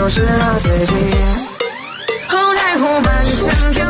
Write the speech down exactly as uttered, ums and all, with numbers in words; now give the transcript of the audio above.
就是那飞机。后台湖畔相片。